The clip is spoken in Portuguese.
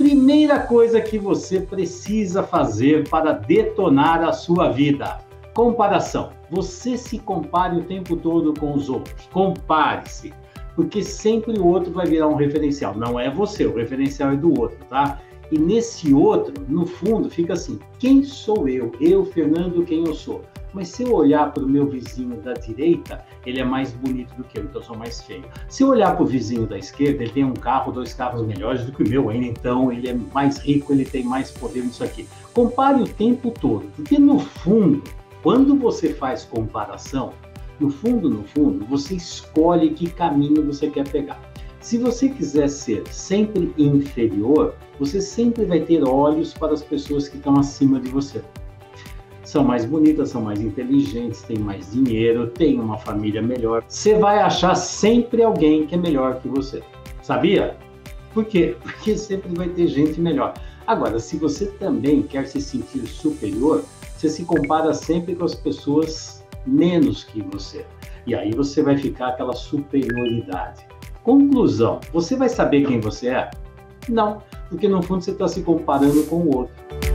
Primeira coisa que você precisa fazer para detonar a sua vida: comparação. Você se compare o tempo todo com os outros. Compare-se, porque sempre o outro vai virar um referencial. Não é você, o referencial é do outro, tá? E nesse outro, no fundo, fica assim: quem sou eu? Eu, Fernando, quem eu sou? Mas se eu olhar para o meu vizinho da direita, ele é mais bonito do que eu, então eu sou mais feio. Se eu olhar para o vizinho da esquerda, ele tem um carro, 2 carros melhores do que o meu ainda, então ele é mais rico, ele tem mais poder nisso aqui. Compare o tempo todo, porque no fundo, quando você faz comparação, no fundo, você escolhe que caminho você quer pegar. Se você quiser ser sempre inferior, você sempre vai ter olhos para as pessoas que estão acima de você. São mais bonitas, são mais inteligentes, têm mais dinheiro, têm uma família melhor. Você vai achar sempre alguém que é melhor que você. Sabia? Por quê? Porque sempre vai ter gente melhor. Agora, se você também quer se sentir superior, você se compara sempre com as pessoas menos que você. E aí você vai ficar aquela superioridade. Conclusão: você vai saber quem você é? Não, porque no fundo você está se comparando com o outro.